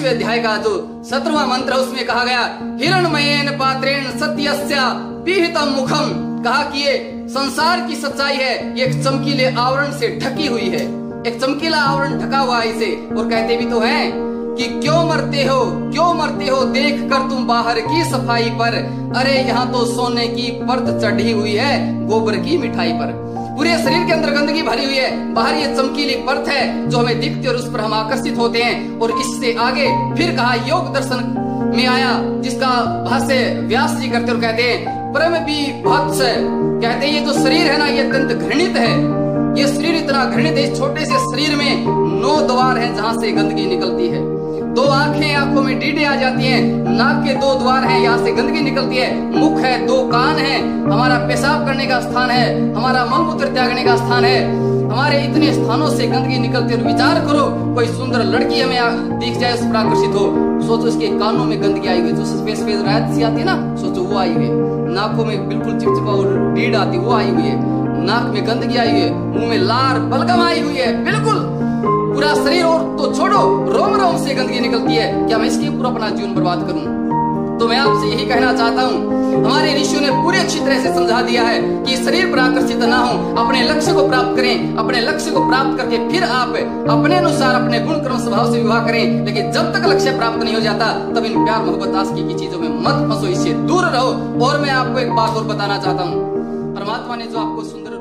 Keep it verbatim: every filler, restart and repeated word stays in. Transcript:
पांचवें अध्याय का जो सत्रहवां मंत्र उसमें कहा गया, हिरणमयेन पात्रेण सत्यस्या पीहितम मुखम, कहा कि ये संसार की सच्चाई है, ये एक चमकीले आवरण से ढकी हुई है, एक चमकीला आवरण ढका हुआ है इसे। और कहते भी तो हैं कि क्यों मरते हो, क्यों मरते हो देख कर तुम बाहर की सफाई पर, अरे यहाँ तो सोने की परत चढ़ी हुई है गोबर की मिठाई पर। पूरे शरीर के अंदर गंदगी भरी हुई है, बाहर ये चमकीली परत है जो हमें दिखती है और उस पर हम आकर्षित होते हैं। और इससे आगे फिर कहा योग दर्शन में आया, जिसका भाष्य व्यास जी करते और कहते हैं परम भी भत्स, कहते हैं ये जो शरीर है ना ये अत्यंत घृणित है, ये शरीर इतना घृणित है। इस छोटे से शरीर में नौ द्वार हैं जहां से गंदगी निकलती है। दो आंखें, आंखों में डीडे आ जाती हैं, नाक के दो द्वार हैं, यहाँ से गंदगी निकलती है। मुख है, दो कान है, हमारा पेशाब करने का स्थान है, हमारा मलमूत्र त्यागने का स्थान है, हमारे इतने स्थानों से गंदगी निकलती है। और विचार करो, कोई सुंदर लड़की हमें दिख जाए, उस पर आकर्षित हो, सोचो इसके कानों में गंदगी आई हुई, जो सफेद सफेद रायत सी आती है ना, सोचो वो आई हुई है। नाकों में बिल्कुल चिपचिपा और डीड आती है, वो आई हुई है। नाक में गंदगी आई हुई है, मुंह में लार बलगम आई हुई है, बिल्कुल पूरा शरीर, और तो छोड़ो रोम रोम से गंदगी निकलती है। क्या मैं इसके पूरा अपना जीवन बर्बाद करूं? तो मैं आपसे यही कहना चाहता हूं, हमारे ऋषियों ने पूरे अच्छी तरह से समझा दिया है कि शरीर पर आकर्षित ना हो, अपने लक्ष्य को प्राप्त करें, अपने लक्ष्य को प्राप्त करके फिर आप अपने अनुसार अपने गुण कर्म स्वभाव से विवाह करें। लेकिन जब तक लक्ष्य प्राप्त नहीं हो जाता तब इन प्यार मोहब्बत आशिकी की चीजों में मत फंसो, इससे दूर रहो। और मैं आपको एक बात और बताना चाहता हूँ, परमात्मा ने जो आपको सुंदर